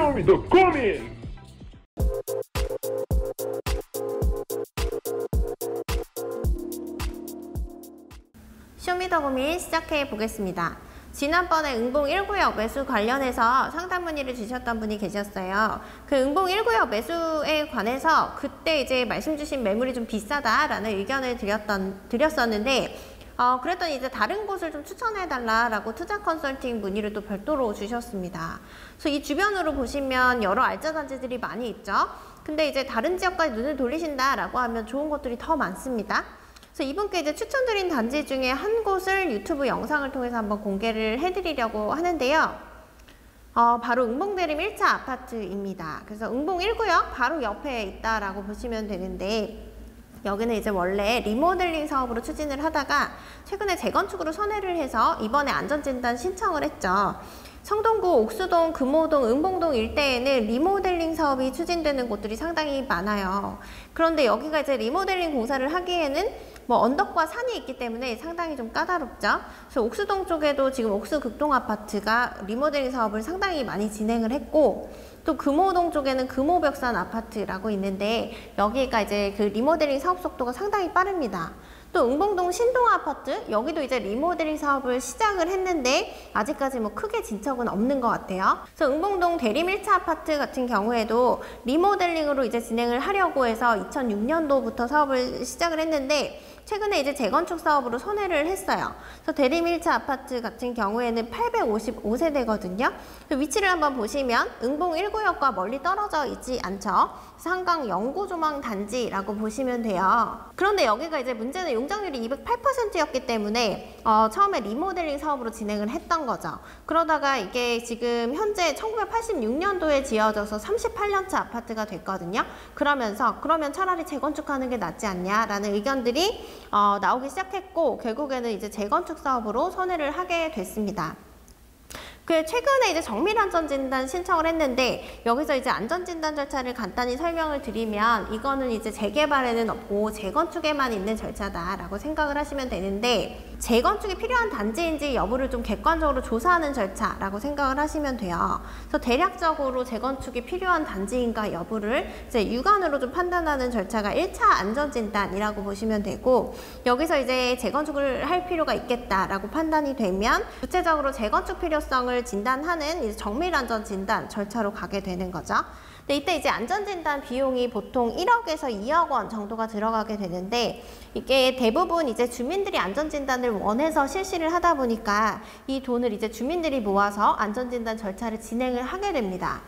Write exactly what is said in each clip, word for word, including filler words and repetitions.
쇼미더고민! 쇼미더고민 시작해 보겠습니다. 지난번에 응봉 일 구역 매수 관련해서 상담 문의를 주셨던 분이 계셨어요. 그 응봉 일 구역 매수에 관해서 그때 이제 말씀 주신 매물이 좀 비싸다라는 의견을 드렸던, 드렸었는데 어, 그랬더니 이제 다른 곳을 좀 추천해달라라고 투자 컨설팅 문의를 또 별도로 주셨습니다. 그래서 이 주변으로 보시면 여러 알짜 단지들이 많이 있죠. 근데 이제 다른 지역까지 눈을 돌리신다라고 하면 좋은 것들이 더 많습니다. 그래서 이분께 이제 추천드린 단지 중에 한 곳을 유튜브 영상을 통해서 한번 공개를 해드리려고 하는데요. 어, 바로 응봉대림 일 차 아파트입니다. 그래서 응봉 일 구역 바로 옆에 있다라고 보시면 되는데, 여기는 이제 원래 리모델링 사업으로 추진을 하다가 최근에 재건축으로 선회를 해서 이번에 안전진단 신청을 했죠. 성동구, 옥수동, 금호동, 응봉동 일대에는 리모델링 사업이 추진되는 곳들이 상당히 많아요. 그런데 여기가 이제 리모델링 공사를 하기에는 뭐 언덕과 산이 있기 때문에 상당히 좀 까다롭죠. 그래서 옥수동 쪽에도 지금 옥수극동 아파트가 리모델링 사업을 상당히 많이 진행을 했고, 또 금호동 쪽에는 금호벽산 아파트라고 있는데 여기가 이제 그 리모델링 사업 속도가 상당히 빠릅니다. 또 응봉동 신동 아파트, 여기도 이제 리모델링 사업을 시작을 했는데 아직까지 뭐 크게 진척은 없는 것 같아요. 그래서 응봉동 대림 일 차 아파트 같은 경우에도 리모델링으로 이제 진행을 하려고 해서 이천육 년도부터 사업을 시작을 했는데 최근에 이제 재건축 사업으로 선회를 했어요. 그래서 대림 일 차 아파트 같은 경우에는 팔백오십오 세대거든요. 위치를 한번 보시면 응봉 일 구역과 멀리 떨어져 있지 않죠. 한강 영구조망 단지라고 보시면 돼요. 그런데 여기가 이제 문제는 용적률이 이백팔 퍼센트였기 때문에 어, 처음에 리모델링 사업으로 진행을 했던 거죠. 그러다가 이게 지금 현재 천구백팔십육 년도에 지어져서 삼십팔 년 차 아파트가 됐거든요. 그러면서 그러면 차라리 재건축하는 게 낫지 않냐라는 의견들이 어, 나오기 시작했고, 결국에는 이제 재건축 사업으로 선회를 하게 됐습니다. 그 최근에 이제 정밀 안전진단 신청을 했는데 여기서 이제 안전진단 절차를 간단히 설명을 드리면 이거는 이제 재개발에는 없고 재건축에만 있는 절차다라고 생각을 하시면 되는데, 재건축이 필요한 단지인지 여부를 좀 객관적으로 조사하는 절차라고 생각을 하시면 돼요. 그래서 대략적으로 재건축이 필요한 단지인가 여부를 이제 육안으로 좀 판단하는 절차가 일 차 안전진단이라고 보시면 되고, 여기서 이제 재건축을 할 필요가 있겠다라고 판단이 되면 구체적으로 재건축 필요성을 진단하는 이제 정밀안전진단 절차로 가게 되는 거죠. 근데 이때 이제 안전진단 비용이 보통 일억에서 이억 원 정도가 들어가게 되는데, 이게 대부분 이제 주민들이 안전진단을 원해서 실시를 하다 보니까 이 돈을 이제 주민들이 모아서 안전진단 절차를 진행을 하게 됩니다.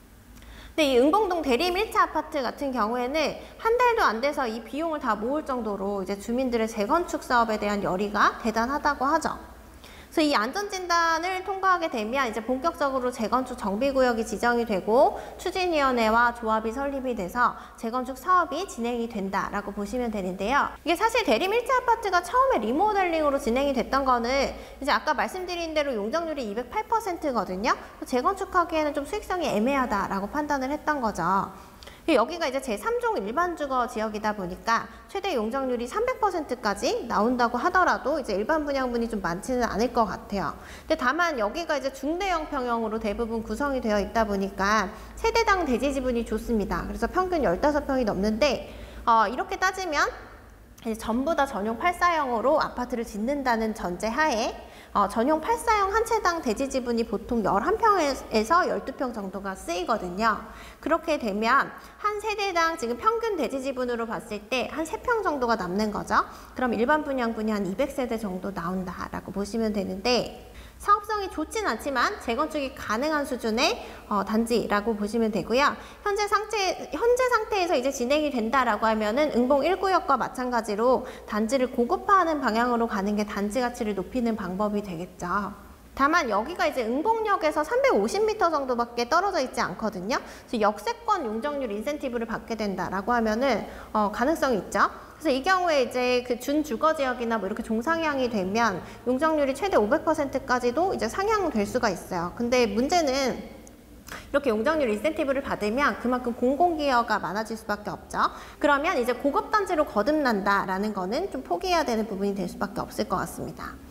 근데 이 응봉동 대림 일 차 아파트 같은 경우에는 한 달도 안 돼서 이 비용을 다 모을 정도로 이제 주민들의 재건축 사업에 대한 열의가 대단하다고 하죠. 그래서 이 안전진단을 통과하게 되면 이제 본격적으로 재건축 정비구역이 지정이 되고 추진위원회와 조합이 설립이 돼서 재건축 사업이 진행이 된다라고 보시면 되는데요. 이게 사실 대림 일 차 아파트가 처음에 리모델링으로 진행이 됐던 거는 이제 아까 말씀드린 대로 용적률이 이백팔 퍼센트거든요. 재건축하기에는 좀 수익성이 애매하다라고 판단을 했던 거죠. 여기가 이제 제삼 종 일반 주거 지역이다 보니까 최대 용적률이 삼백 퍼센트까지 나온다고 하더라도 이제 일반 분양분이 좀 많지는 않을 것 같아요. 근데 다만 여기가 이제 중대형 평형으로 대부분 구성이 되어 있다 보니까 세대당 대지 지분이 좋습니다. 그래서 평균 십오 평이 넘는데 어, 이렇게 따지면 이제 전부 다 전용 팔사형으로 아파트를 짓는다는 전제 하에 어, 전용 팔사형 한 채당 대지 지분이 보통 십일 평에서 십이 평 정도가 쓰이거든요. 그렇게 되면 한 세대당 지금 평균 대지 지분으로 봤을 때 한 세 평 정도가 남는 거죠. 그럼 일반 분양분이 한 이백 세대 정도 나온다라고 보시면 되는데, 사업성이 좋진 않지만 재건축이 가능한 수준의 어, 단지라고 보시면 되고요. 현재 상태, 현재 상태에서 이제 진행이 된다라고 하면은 응봉 일 구역과 마찬가지로 단지를 고급화하는 방향으로 가는 게 단지 가치를 높이는 방법이 되겠죠. 다만 여기가 이제 응봉역에서 삼백오십 미터 정도밖에 떨어져 있지 않거든요. 그래서 역세권 용적률 인센티브를 받게 된다라고 하면은 어, 가능성이 있죠. 그래서 이 경우에 이제 그 준주거 지역이나 뭐 이렇게 종상향이 되면 용적률이 최대 오백 퍼센트까지도 이제 상향될 수가 있어요. 근데 문제는 이렇게 용적률 인센티브를 받으면 그만큼 공공기여가 많아질 수밖에 없죠. 그러면 이제 고급단지로 거듭난다라는 거는 좀 포기해야 되는 부분이 될 수밖에 없을 것 같습니다.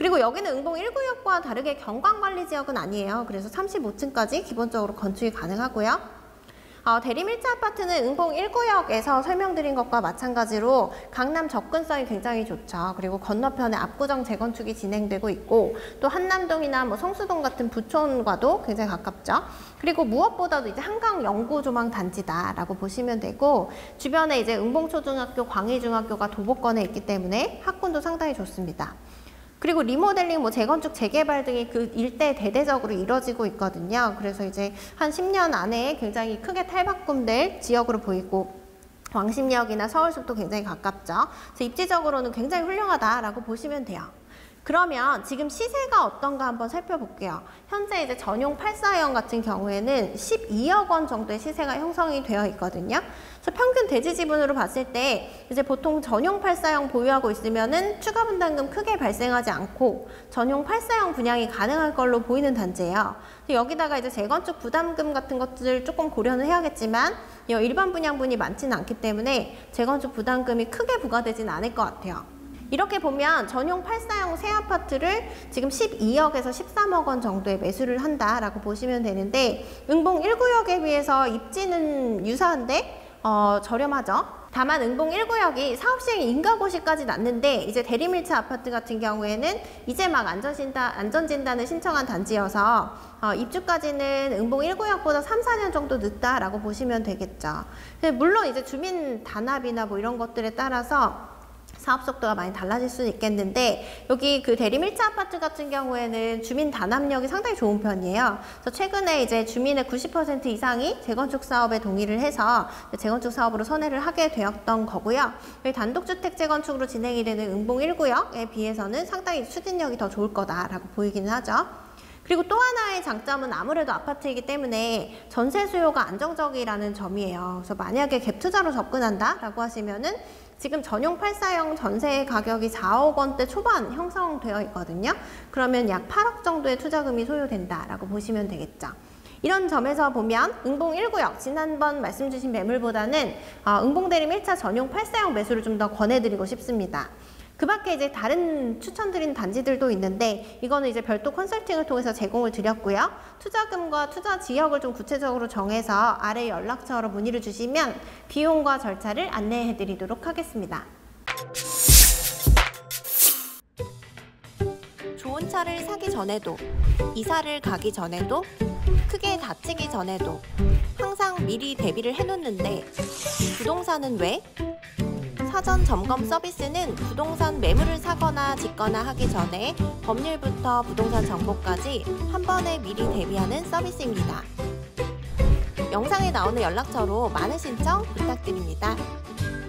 그리고 여기는 응봉 일 구역과 다르게 경관관리지역은 아니에요. 그래서 삼십오 층까지 기본적으로 건축이 가능하고요. 어, 대림일자 아파트는 응봉 일 구역에서 설명드린 것과 마찬가지로 강남 접근성이 굉장히 좋죠. 그리고 건너편에 압구정 재건축이 진행되고 있고 또 한남동이나 뭐 성수동 같은 부촌과도 굉장히 가깝죠. 그리고 무엇보다도 이제 한강 영구 조망 단지다라고 보시면 되고 주변에 이제 응봉초등학교, 광희중학교가 도보권에 있기 때문에 학군도 상당히 좋습니다. 그리고 리모델링, 뭐 재건축, 재개발 등이 그 일대 대대적으로 이뤄지고 있거든요. 그래서 이제 한 십 년 안에 굉장히 크게 탈바꿈될 지역으로 보이고 왕십리역이나 서울숲도 굉장히 가깝죠. 그래서 입지적으로는 굉장히 훌륭하다라고 보시면 돼요. 그러면 지금 시세가 어떤가 한번 살펴볼게요. 현재 이제 전용 팔사형 같은 경우에는 십이억 원 정도의 시세가 형성이 되어 있거든요. 그래서 평균 대지 지분으로 봤을 때 이제 보통 전용 팔사형 보유하고 있으면은 추가 분담금 크게 발생하지 않고 전용 팔사형 분양이 가능할 걸로 보이는 단지예요. 여기다가 이제 재건축 부담금 같은 것들 조금 고려는 해야겠지만 일반 분양분이 많지는 않기 때문에 재건축 부담금이 크게 부과되진 않을 것 같아요. 이렇게 보면 전용 팔사형 새 아파트를 지금 십이억에서 십삼억 원 정도에 매수를 한다라고 보시면 되는데 응봉 일 구역에 비해서 입지는 유사한데 어, 저렴하죠. 다만 응봉 일 구역이 사업시행 인가고시까지 났는데 이제 대림일차 아파트 같은 경우에는 이제 막 안전진단, 안전진단을 신청한 단지여서 어, 입주까지는 응봉 일 구역보다 삼, 사 년 정도 늦다라고 보시면 되겠죠. 물론 이제 주민 단합이나 뭐 이런 것들에 따라서 사업 속도가 많이 달라질 수는 있겠는데 여기 그 대림 일차 아파트 같은 경우에는 주민 단합력이 상당히 좋은 편이에요. 그래서 최근에 이제 주민의 구십 퍼센트 이상이 재건축 사업에 동의를 해서 재건축 사업으로 선회를 하게 되었던 거고요. 단독주택 재건축으로 진행이 되는 응봉 일 구역에 비해서는 상당히 추진력이 더 좋을 거다라고 보이기는 하죠. 그리고 또 하나의 장점은 아무래도 아파트이기 때문에 전세 수요가 안정적이라는 점이에요. 그래서 만약에 갭 투자로 접근한다라고 하시면은 지금 전용 팔사형 전세 가격이 사억 원대 초반 형성되어 있거든요. 그러면 약 팔억 정도의 투자금이 소요된다라고 보시면 되겠죠. 이런 점에서 보면 응봉 일 구역 지난번 말씀 주신 매물보다는 어, 응봉대림 일 차 전용 팔사형 매수를 좀 더 권해드리고 싶습니다. 그 밖에 이제 다른 추천드린 단지들도 있는데 이거는 이제 별도 컨설팅을 통해서 제공을 드렸고요. 투자금과 투자 지역을 좀 구체적으로 정해서 아래 연락처로 문의를 주시면 비용과 절차를 안내해 드리도록 하겠습니다. 좋은 차를 사기 전에도, 이사를 가기 전에도, 크게 다치기 전에도 항상 미리 대비를 해놓는데 부동산은 왜? 사전 점검 서비스는 부동산 매물을 사거나 짓거나 하기 전에 법률부터 부동산 정보까지 한 번에 미리 대비하는 서비스입니다. 영상에 나오는 연락처로 많은 신청 부탁드립니다.